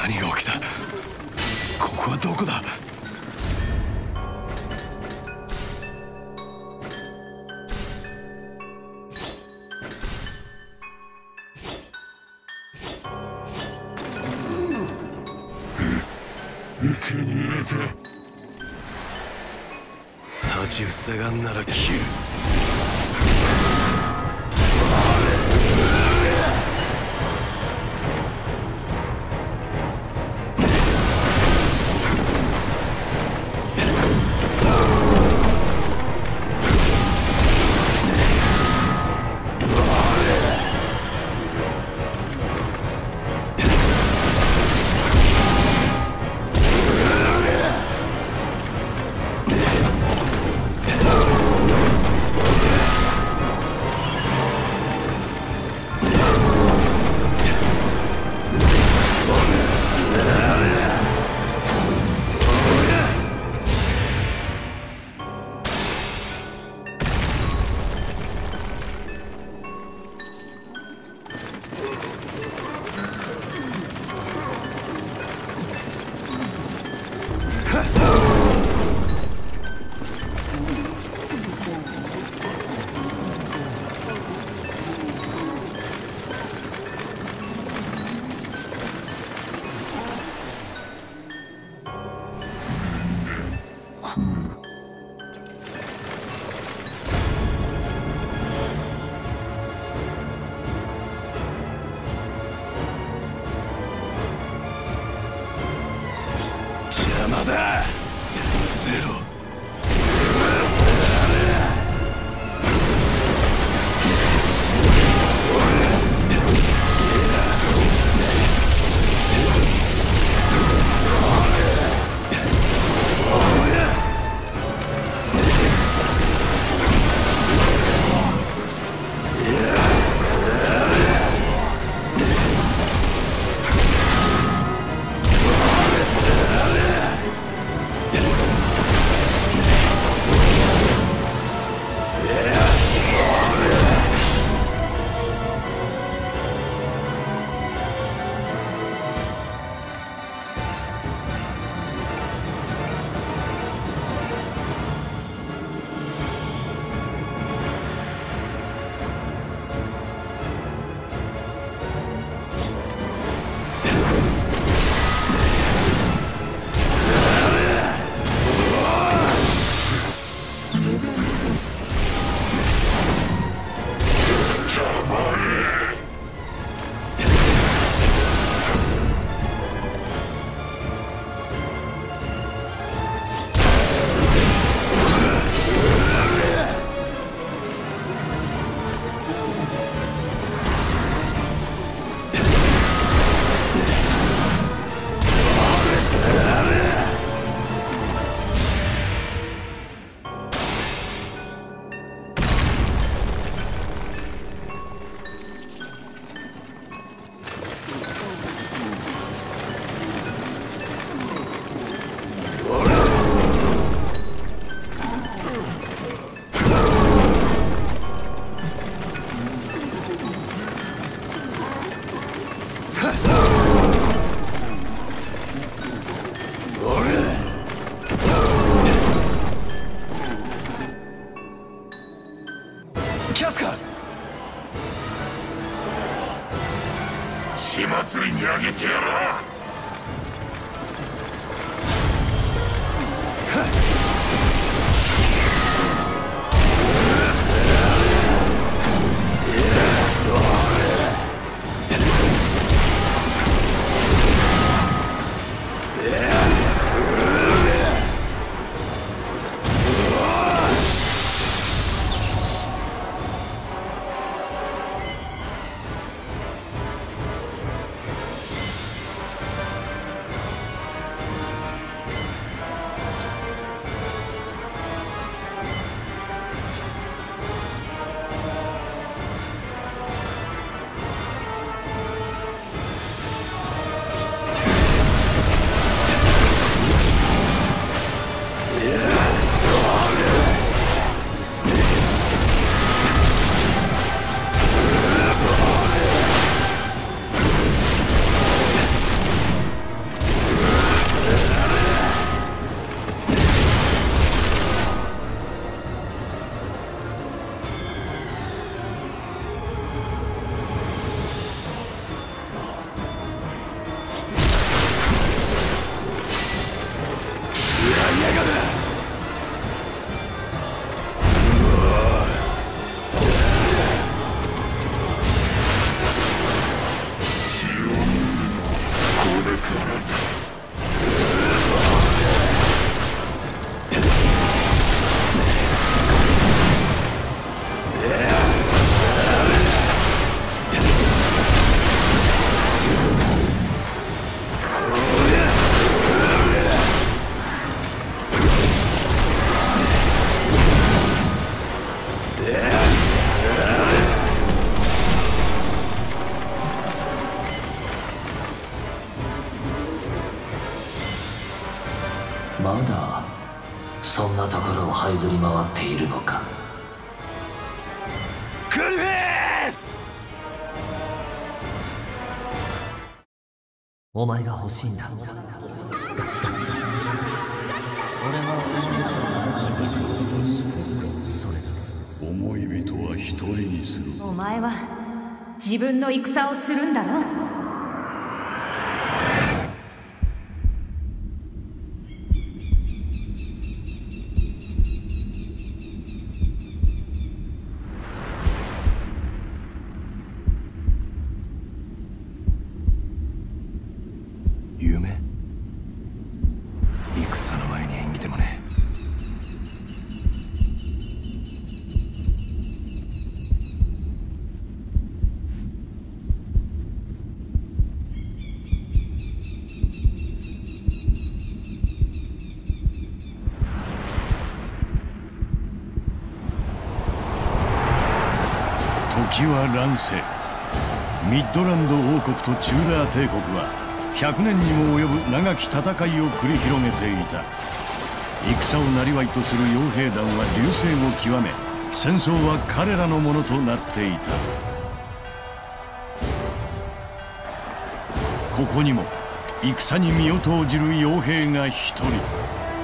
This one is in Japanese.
何が起きた？ここはどこだ？ 生贄だ。 立ちふさがんなら切る。邪魔だ。ゼロ。キャスカ。 血祭りにあげてやろう。 まだそんなところを這いずり回っているのか。 グルフェス！ お前が欲しいんだ。俺はそれだ。 思い人は一人にする。 お前は自分の戦をするんだろ。 夢？戦の前に演技でもね。 時は乱世。ミッドランド王国とチューダー帝国は100年にも及ぶ長き戦いを繰り広げていた。戦を生業とする傭兵団は隆盛を極め、戦争は彼らのものとなっていた。ここにも戦に身を投じる傭兵が一人。